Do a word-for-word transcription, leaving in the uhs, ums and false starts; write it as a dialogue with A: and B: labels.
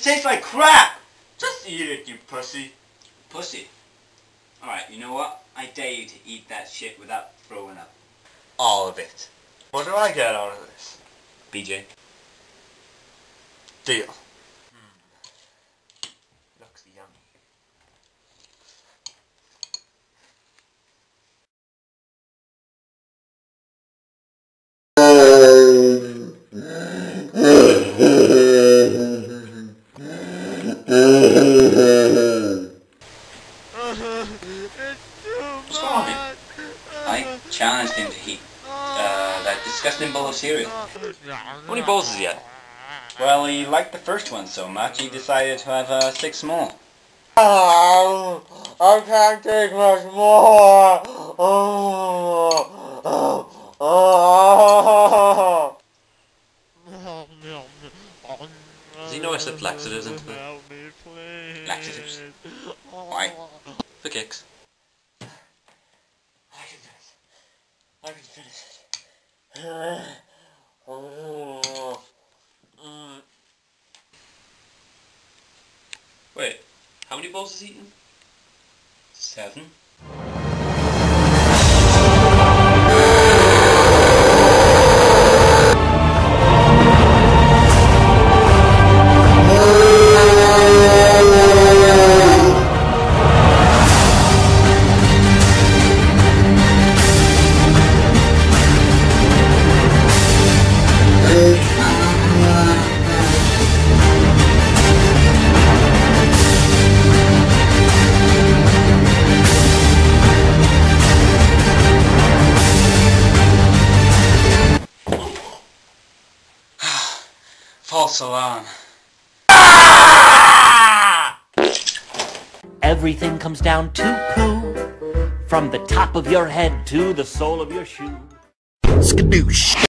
A: tastes like crap! Just eat it, you pussy. Pussy? Alright, you know what? I dare you to eat that shit without throwing up. All of it.
B: What do I get out of this?
A: B J.
B: Deal. Mm. Looks yummy.
A: What's going on here? I challenged him to eat uh, that disgusting bowl of cereal.
B: How many bowls has he had?
A: Well, he liked the first one so much, he decided to have uh, six more.
B: Um, I can't take much more. Oh, oh, oh. Does he know I slipped laxatives into the...
A: Laxatives? Why?
B: For kicks. I can do it. I can finish it. Wait, how many bowls has he eaten?
A: Seven? False alarm.
C: Everything comes down to poo, from the top of your head to the sole of your shoe. Skadoosh.